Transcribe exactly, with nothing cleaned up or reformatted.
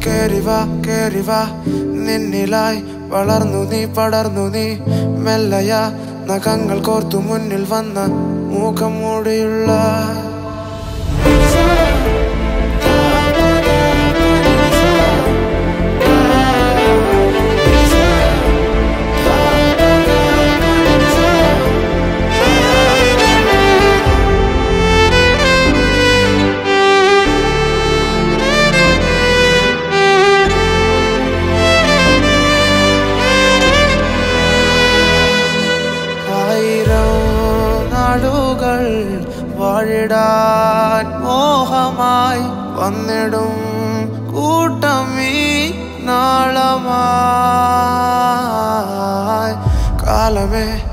കേറിവാ കേറിവാ നിന്നിലായി വളർന്നു നീ പടർന്നു നീ മെല്ലയാ നഖങ്ങൾ കോർത്തു മുന്നിൽ വന്ന മുഖം മൂടിയുള്ള വാഴിടാൻ മോഹമായി വന്നിടും കൂട്ടമീ നാളമായി കാലമേ